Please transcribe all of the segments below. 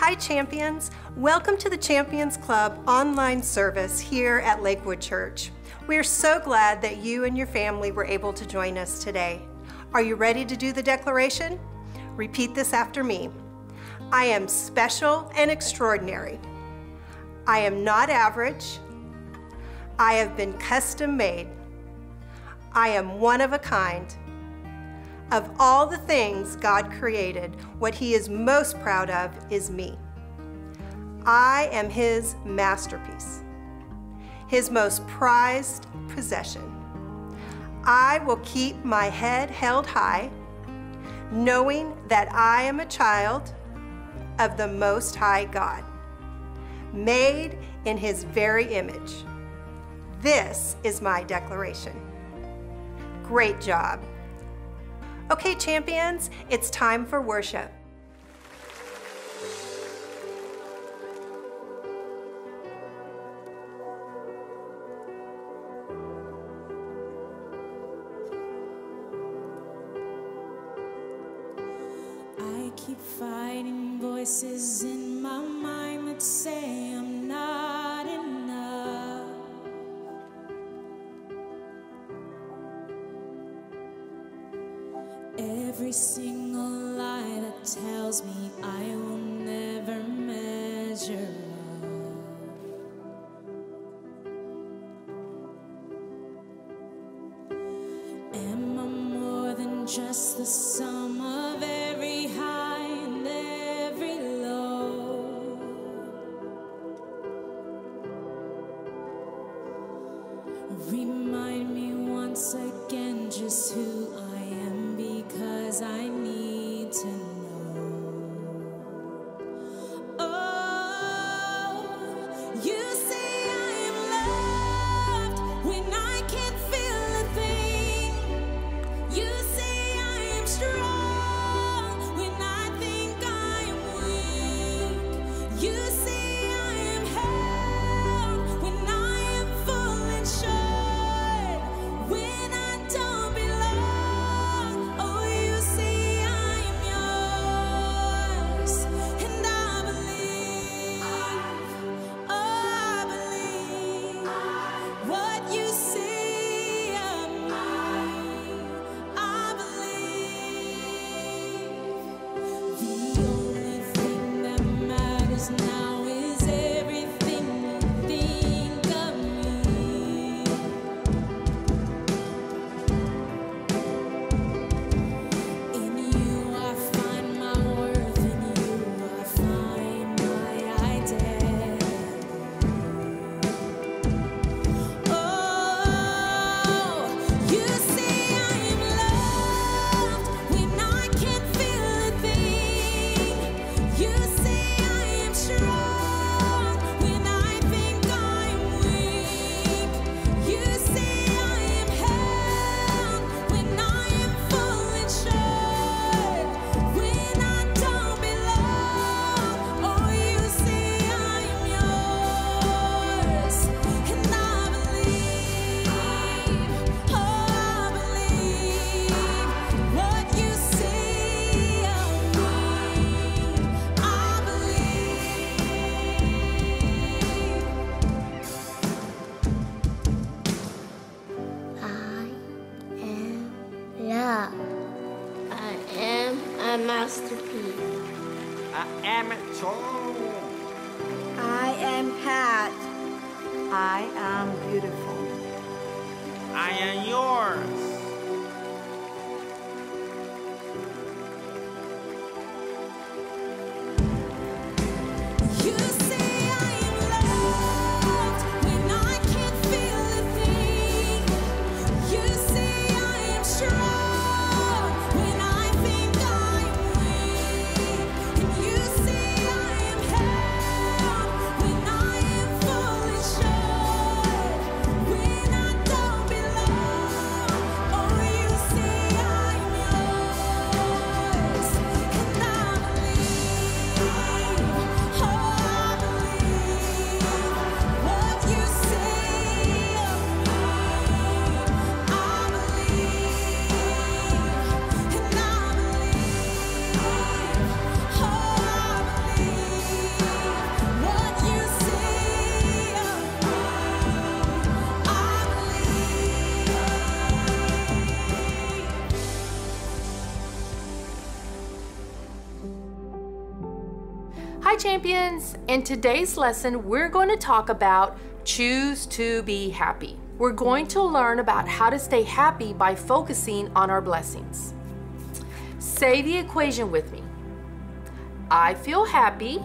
Hi Champions, welcome to the Champions Club online service here at Lakewood Church. We are so glad that you and your family were able to join us today. Are you ready to do the declaration? Repeat this after me. I am special and extraordinary. I am not average. I have been custom made. I am one of a kind. Of all the things God created, what He is most proud of is me. I am His masterpiece, His most prized possession. I will keep my head held high, knowing that I am a child of the Most High God, made in His very image. This is my declaration. Great job. Okay, champions, it's time for worship. I keep fighting voices in my mind that say I'm not enough. Every single lie that tells me I will never measure up. Am I more than just the sum of every high and every low? Remind me once again just who I am, because I need to know. Oh, you say I am loved when I can't feel a thing. You say I am strong when I think I am weak. You say I am held when I am falling short, when I don't belong. Oh, you say I am yours, and I believe. Oh, I believe what you say of me. I believe the only thing that matters now is everything you think of me. In you I find my worth, in you I find my identity. Oh, you say I am loved when I can't feel a thing. You say I am strong when I think I'm weak. You say I am held when I am falling short, when I don't belong. Oh, you say I am yours, and I believe. Oh, I believe what you say of me. I believe. I am love. I am a masterpiece. I am tall. I am Pat. I am beautiful. I am yours. You say I am loved when I can't feel a thing. You say I am strong when I think I'm weak. And you say I am held when I am falling short, when I don't belong. Hi champions! In today's lesson, we're going to talk about choose to be happy. We're going to learn about how to stay happy by focusing on our blessings. Say the equation with me. I feel happy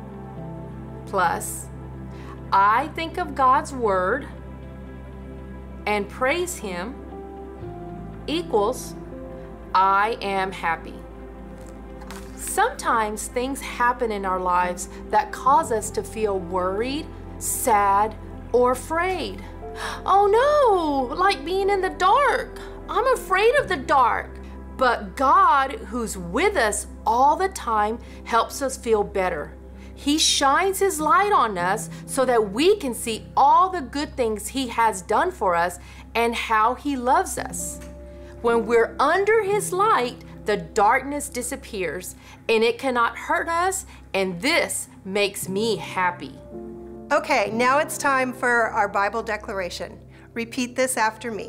plus I think of God's word and praise Him equals I am happy. Sometimes things happen in our lives that cause us to feel worried, sad, or afraid. Oh no, like being in the dark. I'm afraid of the dark. But God, who's with us all the time, helps us feel better. He shines His light on us so that we can see all the good things He has done for us and how He loves us. When we're under His light, the darkness disappears and it cannot hurt us, and this makes me happy. Okay, now it's time for our Bible declaration. Repeat this after me.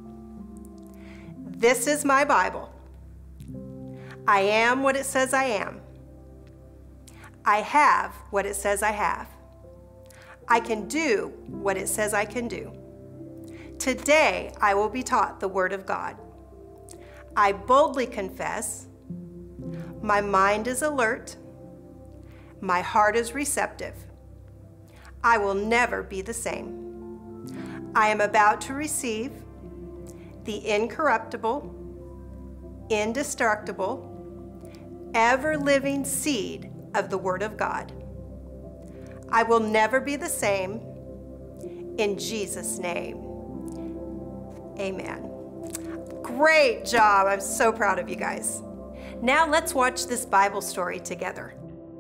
This is my Bible. I am what it says I am. I have what it says I have. I can do what it says I can do. Today, I will be taught the Word of God. I boldly confess. My mind is alert. My heart is receptive. I will never be the same. I am about to receive the incorruptible, indestructible, ever-living seed of the Word of God. I will never be the same. In Jesus' name, amen. Great job. I'm so proud of you guys. Now let's watch this Bible story together.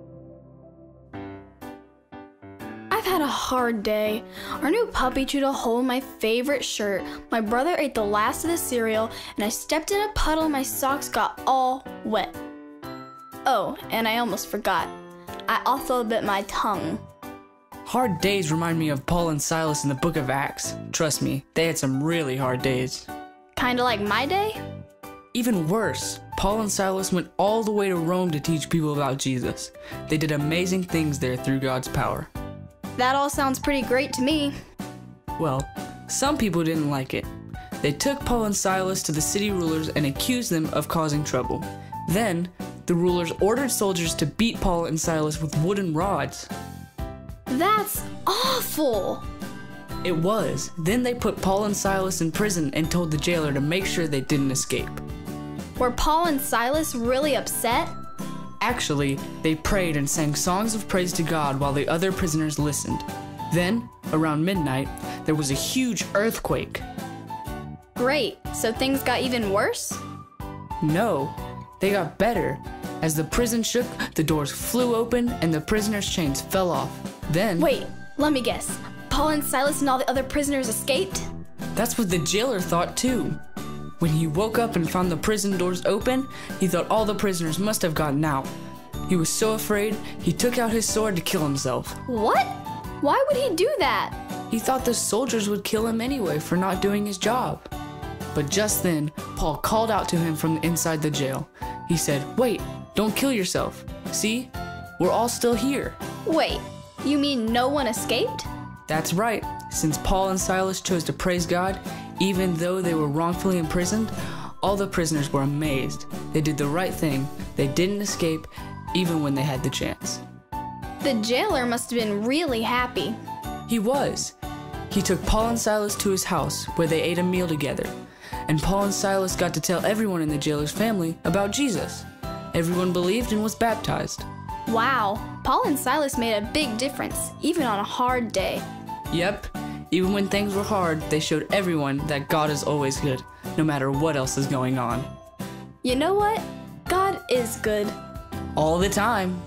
I've had a hard day. Our new puppy chewed a hole in my favorite shirt. My brother ate the last of the cereal, and I stepped in a puddle and my socks got all wet. Oh, and I almost forgot. I also bit my tongue. Hard days remind me of Paul and Silas in the book of Acts. Trust me, they had some really hard days. Kinda like my day? Even worse, Paul and Silas went all the way to Rome to teach people about Jesus. They did amazing things there through God's power. That all sounds pretty great to me. Well, some people didn't like it. They took Paul and Silas to the city rulers and accused them of causing trouble. Then, the rulers ordered soldiers to beat Paul and Silas with wooden rods. That's awful! It was. Then they put Paul and Silas in prison and told the jailer to make sure they didn't escape. Were Paul and Silas really upset? Actually, they prayed and sang songs of praise to God while the other prisoners listened. Then, around midnight, there was a huge earthquake. Great, so things got even worse? No, they got better. As the prison shook, the doors flew open and the prisoners' chains fell off. Then... Wait, let me guess. Paul and Silas and all the other prisoners escaped? That's what the jailer thought too. When he woke up and found the prison doors open, he thought all the prisoners must have gotten out. He was so afraid, he took out his sword to kill himself. What? Why would he do that? He thought the soldiers would kill him anyway for not doing his job. But just then, Paul called out to him from inside the jail. He said, "Wait, don't kill yourself. See, we're all still here." Wait, you mean no one escaped? That's right. Since Paul and Silas chose to praise God, even though they were wrongfully imprisoned, all the prisoners were amazed. They did the right thing. They didn't escape, even when they had the chance. The jailer must have been really happy. He was. He took Paul and Silas to his house, where they ate a meal together. And Paul and Silas got to tell everyone in the jailer's family about Jesus. Everyone believed and was baptized. Wow, Paul and Silas made a big difference, even on a hard day. Yep, even when things were hard, they showed everyone that God is always good, no matter what else is going on. You know what? God is good. All the time.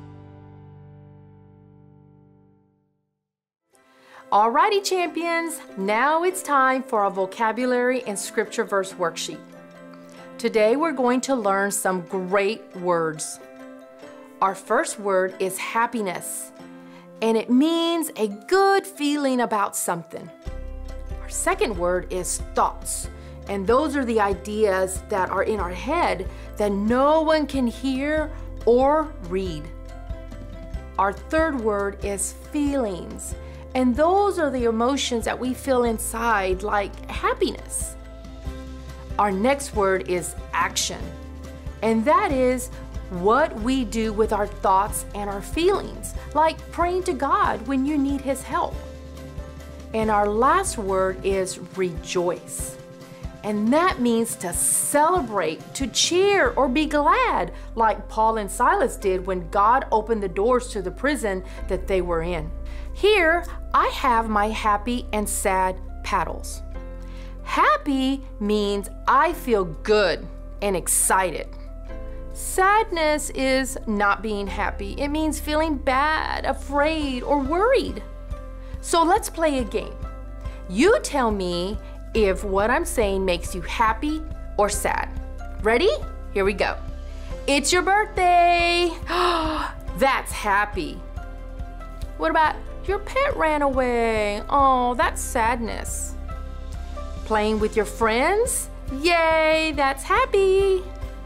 Alrighty champions, now it's time for our vocabulary and scripture verse worksheet. Today we're going to learn some great words. Our first word is happiness, and it means a good feeling about something. Our second word is thoughts, and those are the ideas that are in our head that no one can hear or read. Our third word is feelings. And those are the emotions that we feel inside, like happiness. Our next word is action. And that is what we do with our thoughts and our feelings, like praying to God when you need His help. And our last word is rejoice. And that means to celebrate, to cheer, or be glad, like Paul and Silas did when God opened the doors to the prison that they were in. Here, I have my happy and sad paddles. Happy means I feel good and excited. Sadness is not being happy. It means feeling bad, afraid, or worried. So let's play a game. You tell me if what I'm saying makes you happy or sad. Ready? Here we go. It's your birthday. That's happy. What about your pet ran away? Oh, that's sadness. Playing with your friends? Yay, that's happy.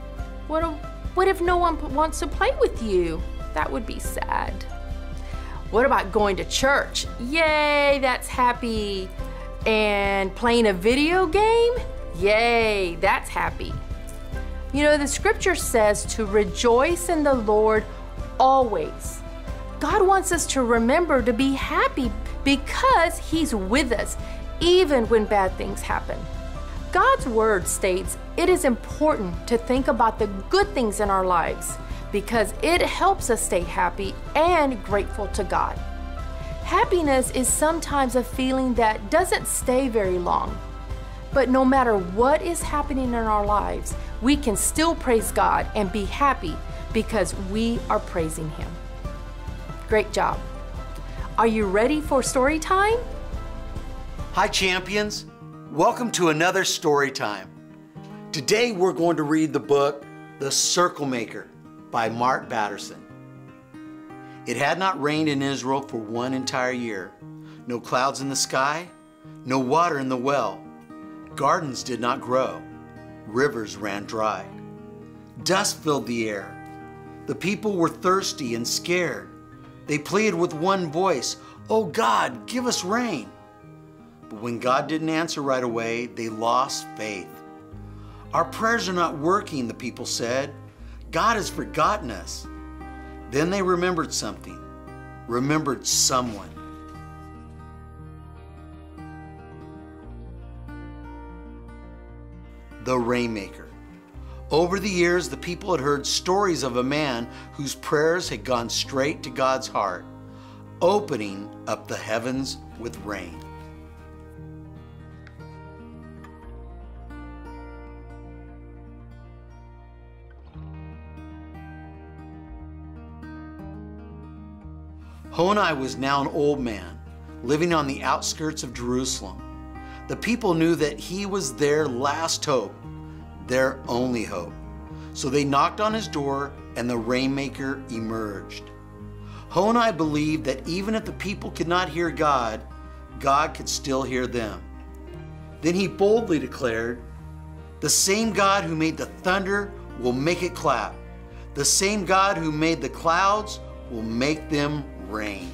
What if no one wants to play with you? That would be sad. What about going to church? Yay, that's happy. And playing a video game? Yay, that's happy. You know, the scripture says to rejoice in the Lord always. God wants us to remember to be happy because He's with us, even when bad things happen. God's word states it is important to think about the good things in our lives because it helps us stay happy and grateful to God. Happiness is sometimes a feeling that doesn't stay very long. But no matter what is happening in our lives, we can still praise God and be happy because we are praising Him. Great job. Are you ready for story time? Hi, champions. Welcome to another story time. Today we're going to read the book, The Circle Maker by Mark Batterson. It had not rained in Israel for 1 entire year. No clouds in the sky, no water in the well. Gardens did not grow. Rivers ran dry. Dust filled the air. The people were thirsty and scared. They pleaded with one voice, "Oh God, give us rain." But when God didn't answer right away, they lost faith. "Our prayers are not working," the people said. "God has forgotten us." Then they remembered something, remembered someone. The Rainmaker. Over the years, the people had heard stories of a man whose prayers had gone straight to God's heart, opening up the heavens with rain. Honi was now an old man, living on the outskirts of Jerusalem. The people knew that he was their last hope, their only hope. So they knocked on his door and the Rainmaker emerged. Honi believed that even if the people could not hear God, God could still hear them. Then he boldly declared, "The same God who made the thunder will make it clap. The same God who made the clouds will make them rain."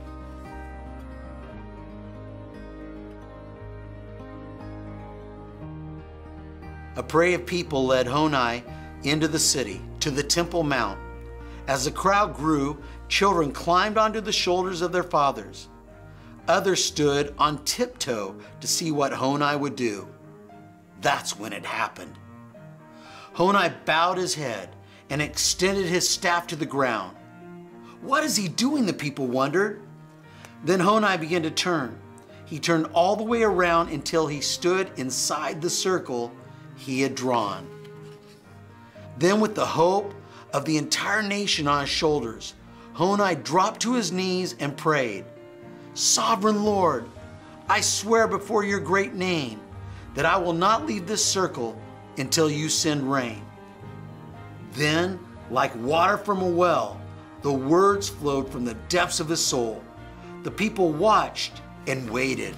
A parade of people led Honi into the city, to the Temple Mount. As the crowd grew, children climbed onto the shoulders of their fathers. Others stood on tiptoe to see what Honi would do. That's when it happened. Honi bowed his head and extended his staff to the ground. What is he doing? The people wondered. Then Honi began to turn. He turned all the way around until he stood inside the circle he had drawn. Then, with the hope of the entire nation on his shoulders, Honi dropped to his knees and prayed, "Sovereign Lord, I swear before your great name that I will not leave this circle until you send rain." Then, like water from a well, the words flowed from the depths of his soul. The people watched and waited.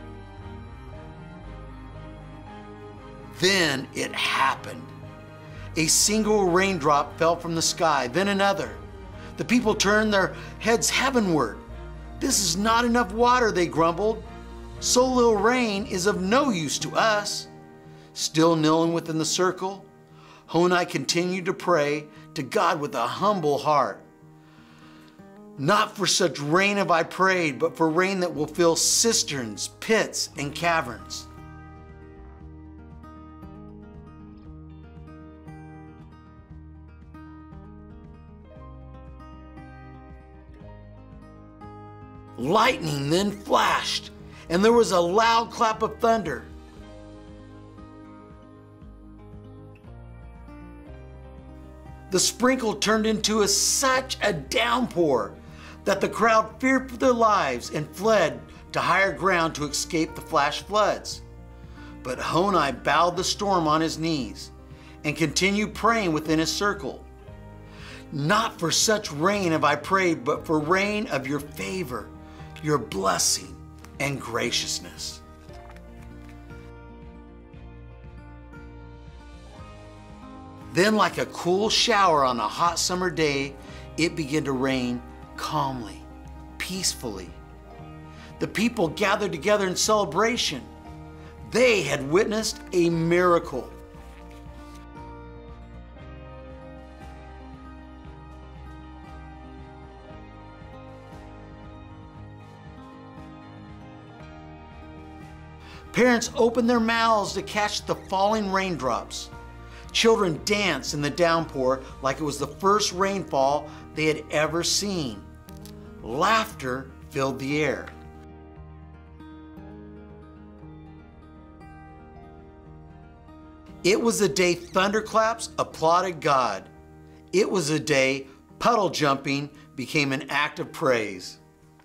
Then it happened. A single raindrop fell from the sky, then another. The people turned their heads heavenward. "This is not enough water," they grumbled. "So little rain is of no use to us." Still kneeling within the circle, Honai continued to pray to God with a humble heart. "Not for such rain have I prayed, but for rain that will fill cisterns, pits, and caverns." Lightning then flashed, and there was a loud clap of thunder. The sprinkle turned into such a downpour that the crowd feared for their lives and fled to higher ground to escape the flash floods. But Honai bowed the storm on his knees and continued praying within his circle. "Not for such rain have I prayed, but for rain of your favor, your blessing and graciousness." Then, like a cool shower on a hot summer day, it began to rain calmly, peacefully. The people gathered together in celebration. They had witnessed a miracle. Parents opened their mouths to catch the falling raindrops. Children danced in the downpour like it was the first rainfall they had ever seen. Laughter filled the air. It was a day thunderclaps applauded God. It was a day puddle jumping became an act of praise.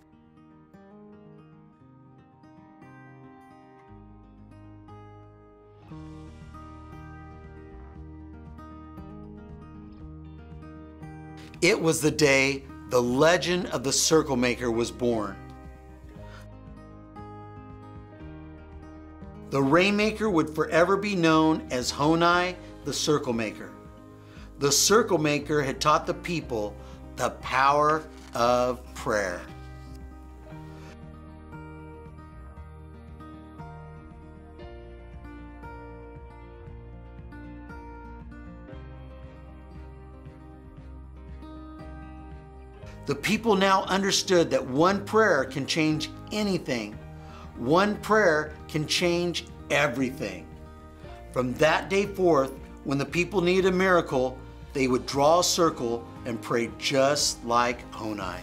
It was the day the legend of the Circle Maker was born. The Rainmaker would forever be known as Honai the Circle Maker. The Circle Maker had taught the people the power of prayer. The people now understood that one prayer can change anything. One prayer can change everything. From that day forth, when the people needed a miracle, they would draw a circle and pray just like Honai.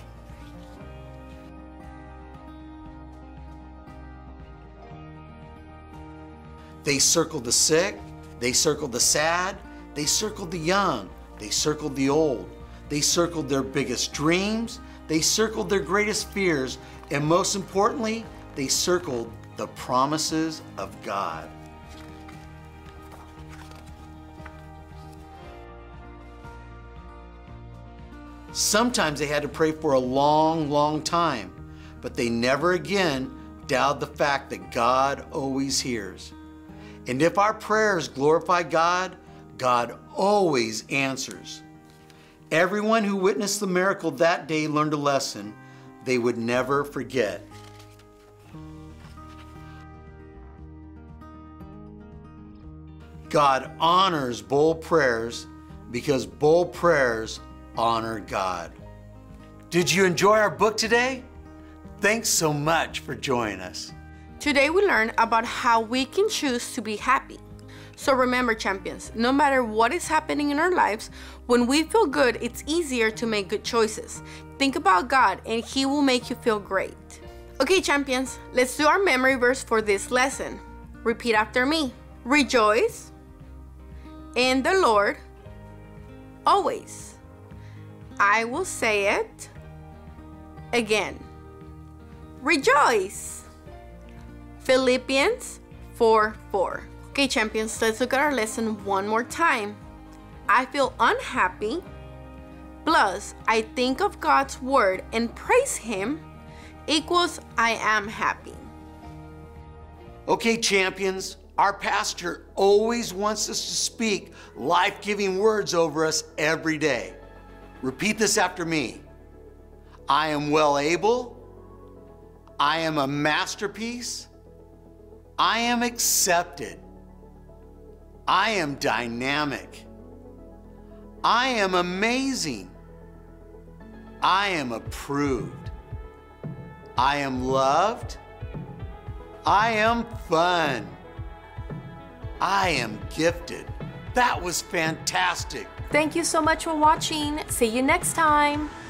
They circled the sick, they circled the sad, they circled the young, they circled the old. They circled their biggest dreams, they circled their greatest fears, and most importantly, they circled the promises of God. Sometimes they had to pray for a long, long time, but they never again doubted the fact that God always hears. And if our prayers glorify God, God always answers. Everyone who witnessed the miracle that day learned a lesson they would never forget. God honors bold prayers because bold prayers honor God. Did you enjoy our book today? Thanks so much for joining us. Today we learned about how we can choose to be happy. So remember, champions, no matter what is happening in our lives, when we feel good, it's easier to make good choices. Think about God and He will make you feel great. Okay, champions, let's do our memory verse for this lesson. Repeat after me. Rejoice in the Lord always. I will say it again. Rejoice. Philippians 4:4. Okay, champions, let's look at our lesson one more time. I feel unhappy, plus I think of God's word and praise Him, equals I am happy. Okay, champions, Our pastor always wants us to speak life-giving words over us every day. Repeat this after me. I am well able. I am a masterpiece. I am accepted. I am dynamic. I am amazing. I am approved. I am loved. I am fun. I am gifted. That was fantastic. Thank you so much for watching. See you next time.